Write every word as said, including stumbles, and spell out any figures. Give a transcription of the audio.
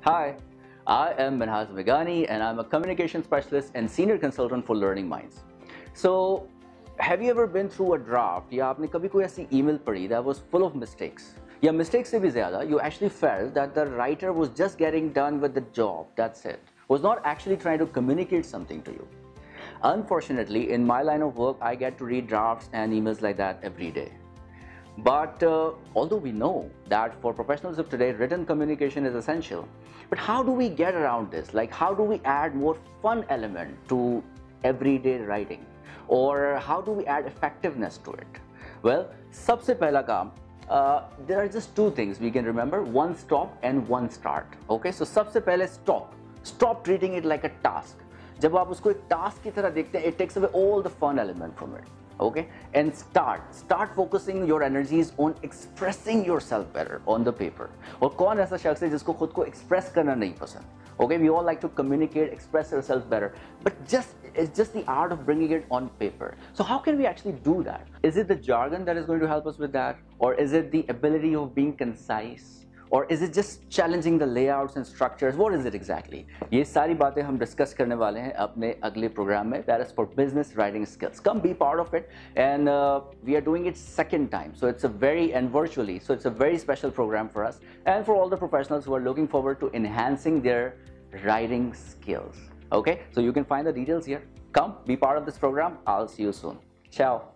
Hi, I am Minhaz Megani and I'm a communication specialist and senior consultant for Learning Minds. So, have you ever been through a draft या आपने कभी कोई ऐसी email पढ़ी that was full of mistakes? या mistakes से भी ज़्यादा, you actually felt that the writer was just getting done with the job, that's it, was not actually trying to communicate something to you. Unfortunately, in my line of work, I get to read drafts and emails like that every day. But uh, although we know that for professionals of today, written communication is essential, but how do we get around this? Like, how do we add more fun element to everyday writing? Or how do we add effectiveness to it? Well, सबसे पहला काम, uh, there are just two things we can remember, one stop and one start. Okay, so सबसे पहले stop. Stop treating it like a task. जब आप उसको एक task की तरह देखते हैं, it takes away all the fun element from it. Okay, and start start focusing your energies on expressing yourself better on the paper. और कौन ऐसा शख्स है जिसको खुद को express करना नहीं पसंद? Okay, we all like to communicate, express ourselves better, but just it's just the art of bringing it on paper. So how can we actually do that? Is it the jargon that is going to help us with that, or is it the ability of being concise? Or is it just challenging the layouts and structures? What is it exactly? ये सारी बातें हम discuss करने वाले हैं अपने अगले program में, that is for business writing skills. Come be part of it, and uh, we are doing it second time, so it's a very and virtually, so it's a very special program for us and for all the professionals who are looking forward to enhancing their writing skills. Okay, so you can find the details here. Come be part of this program. I'll see you soon. Ciao.